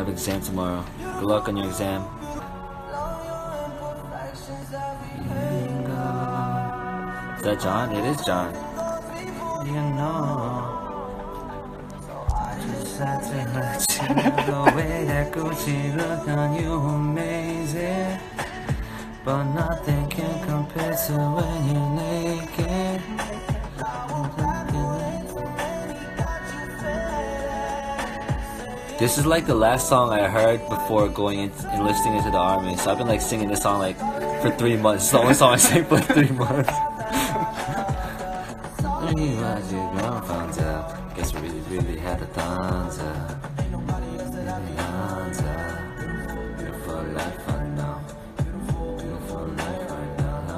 have an exam tomorrow. Good luck on your exam. Is that John? It is John. You know, I just had to let you know the way that Gucci looked on you, amazing. But nothing can compare to when you're naked. This is like the last song I heard before going in, enlisting into the army. So I've been like singing this song like for 3 months. It's the only song I sang for like 3 months. Guess we really had the thumbs up. Beautiful life right now. Beautiful life right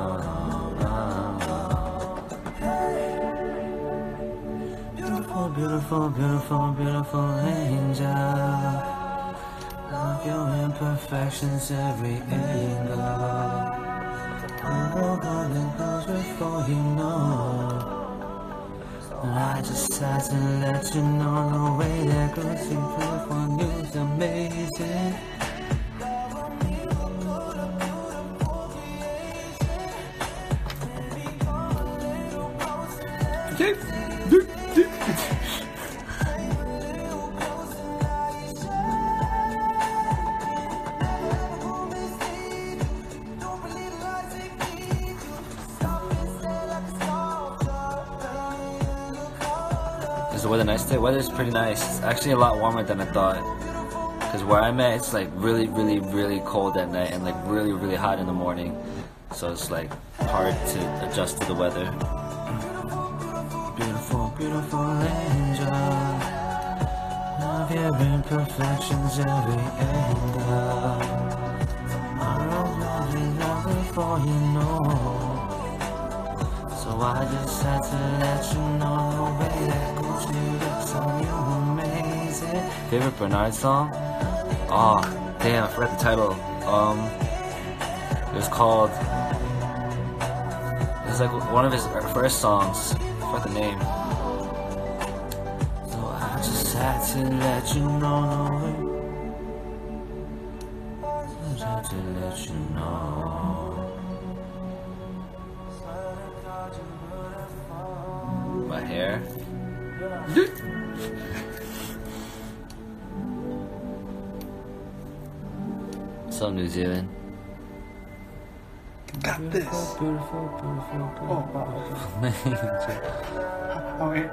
now. Beautiful, beautiful, beautiful, beautiful angel. Love your imperfections, every angle. We'll go and close before you know. I just had to let you know the way that Gucci look on you is amazing. Is the weather nice today? Weather's pretty nice. It's actually a lot warmer than I thought. Because where I'm at, it's like really, really, really cold at night and like really, really hot in the morning. So it's like hard to adjust to the weather. Beautiful, beautiful angel. Love your imperfections, every angle. I don't love you before you know. So I just had to let you know the way that Gucci looks on you, amazing. Favorite Bernard song? Oh, damn, I forgot the title. It was called, it was like one of his first songs. I forgot the name. So I just had to let you know the way. I just had to let you know. My hair. What's up, New Zealand? Got this. Beautiful, beautiful, beautiful. Oh, wait.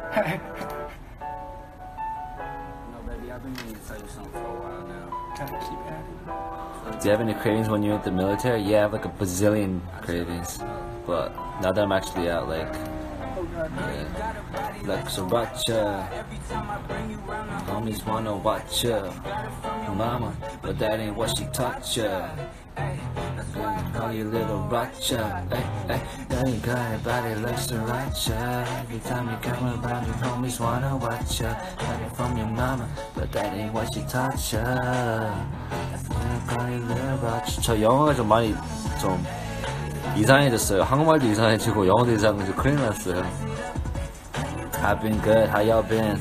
No, baby, I've been meaning to tell you something for a while now. Gotta keep adding. Do you have any cravings when you're at the military? Yeah, I have like a bazillion cravings. But now that I'm actually out, like, yeah, like sriracha. Homies wanna watch ya, mama, but that ain't what she taught ya. Call you little Racha, ay, now you got a body like sriracha. Every time you come around, your homies wanna watch ya. Got it from your mama, but that ain't what she taught ya. Call you little Racha. 저 영어가 좀 많이 좀 이상해졌어요. 한국말도 이상해지고 영어도 이상해지고 큰일 났어요. I've been good. How y'all been?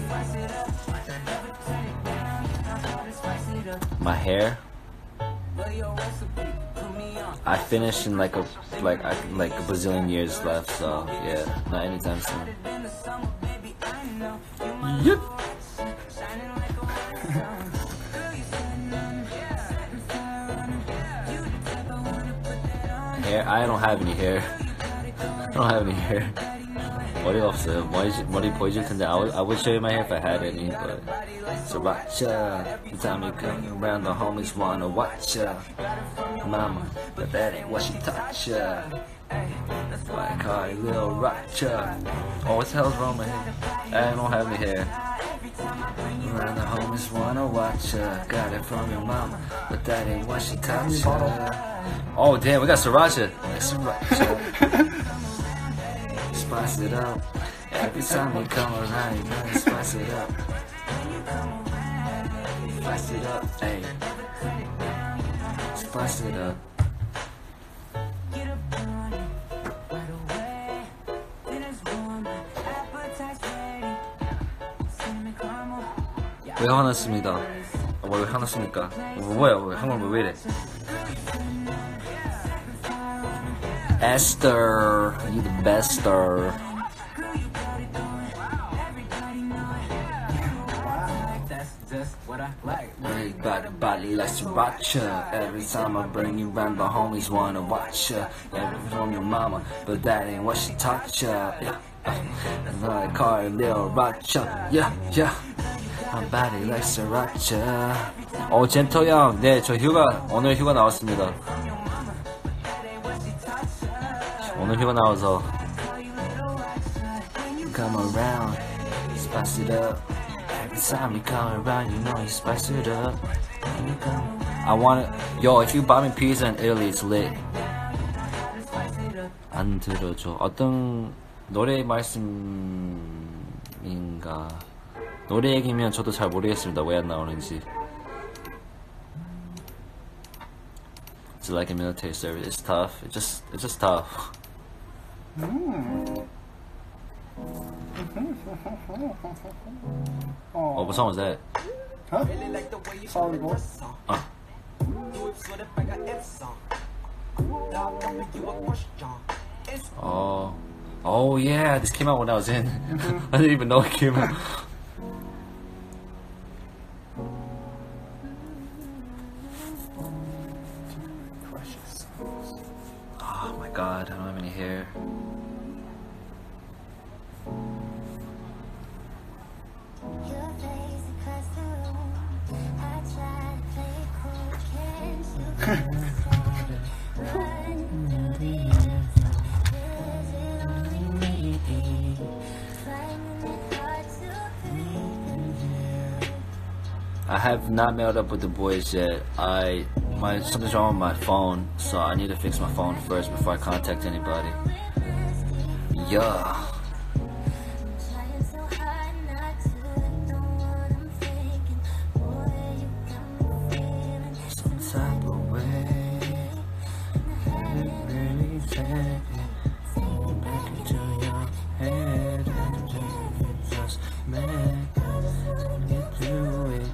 My hair? I finished in like a bazillion years left, so yeah, not anytime soon. Yep. Hair? I don't have any hair. I don't have any hair. 머리가 없어요. 머리 보여줄 텐데 I would show you my hair if I had any, but sriracha. Every time you come around, the homies wanna watch ya, mama, but that ain't what she taught ya. Why I call you little Racha? Oh, what the hell's wrong with my hair? I don't have any hair. Around the homies wanna watch ya. Got it from your mama, but that ain't what she taught ya. Oh damn, we got sriracha. Sriracha. Spice it up. Every time you come around, you gotta spice it up. Spice it up, ayy. Spice it up. 왜 화났습니다. 왜 화났습니까? 뭐야, 왜 한국말 왜 이래? Esther, you the bester. That's just what I like. Everybody likes to watch ya. Every time I bring you round, the homies wanna watch ya. Everything from your mama, but that ain't what she taught ya. Yeah. I call it Lil Rocha. Yeah, yeah. My body likes to watch ya. 젠터 형, 네, 저 오늘 휴가 나왔습니다. 오늘 휴가 나와서 come around, spice it up. Every time you come around, you know you spice it up. I want it. Yo, if you buy me pizza in Italy, it's lit. 안 들어줘. 어떤 노래 말씀인가? 노래 얘기면 저도 잘 모르겠습니다. 왜 안 나오는지. It's like a military service. It's tough. It's just tough. Oh, what song was that? Huh? Sorry, boy. Oh yeah, this came out when I was in. I didn't even know it came out. Oh my god, I don't have any hair. I have not mailed up with the boys yet. Something's wrong with my phone, so I need to fix my phone first before I contact anybody. Yeah. Some type of way, really take it back into your head and just make it through it.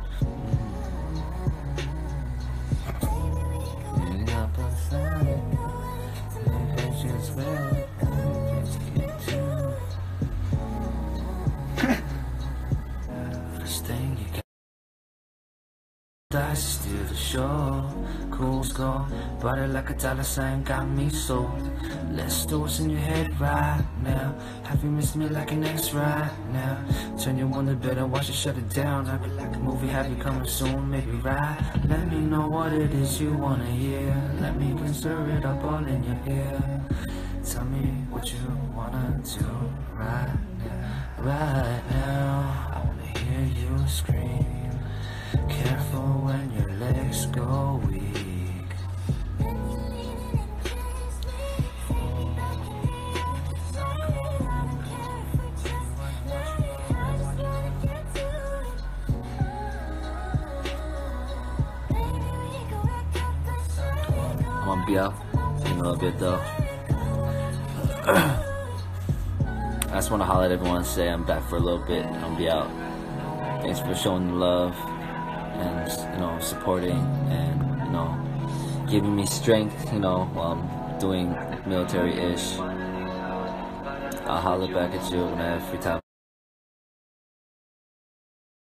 Dice to the show, cool skull, body like a dollar sign got me sold. Let's do what's in your head right now. Have you missed me like an ex right now? Turn your on the bed and watch it shut it down. I be like a movie, have you coming soon, maybe right? Let me know what it is you wanna hear. Let me whisper it up all in your ear. Tell me what you wanna do right now, right now. I wanna hear you scream. Careful when your legs go weak. I'm gonna be out in a little bit though. I just want to holler at everyone and say I'm back for a little bit. I'll be out. Thanks for showing the love and, you know, supporting and, you know, giving me strength, you know, while I'm doing military-ish. I'll holler back at you when I have free time.